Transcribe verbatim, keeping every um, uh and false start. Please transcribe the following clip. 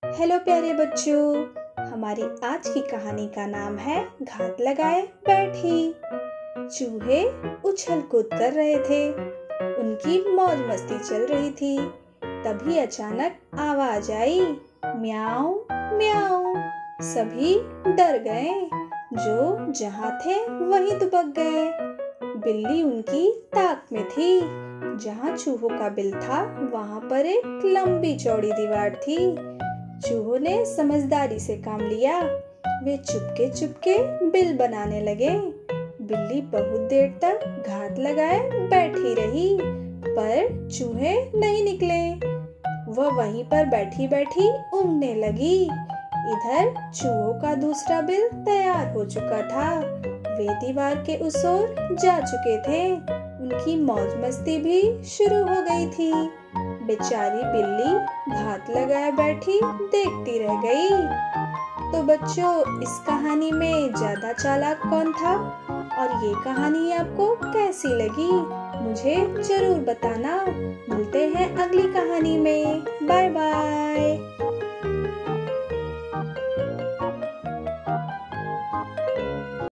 Hello प्यारे बच्चों, हमारी आज की कहानी का नाम है घात लगाए बैठी। चूहे उछल कूद कर रहे थे, उनकी मौज मस्ती चल रही थी। तभी अचानक आवाज आई, म्याऊ म्याऊ। सभी डर गए, जो जहाँ थे वहीं दुबक गए। बिल्ली उनकी ताक में थी। जहाँ चूहों का बिल था वहाँ पर एक लंबी चौड़ी दीवार थी। चूहों ने समझदारी से काम लिया। वे चुपके चुपके बिल बनाने लगे। बिल्ली बहुत देर तक घात लगाए बैठी रही, पर चूहे नहीं निकले। वह वहीं पर बैठी बैठी ऊँघने लगी। इधर चूहों का दूसरा बिल तैयार हो चुका था। वे दीवार के उस ओर जा चुके थे। उनकी मौज मस्ती भी शुरू हो गई थी। बेचारी बिल्ली घात लगाए बैठी देखती रह गई। तो बच्चों, इस कहानी में ज्यादा चालाक कौन था और ये कहानी आपको कैसी लगी, मुझे जरूर बताना। मिलते हैं अगली कहानी में। Bye bye.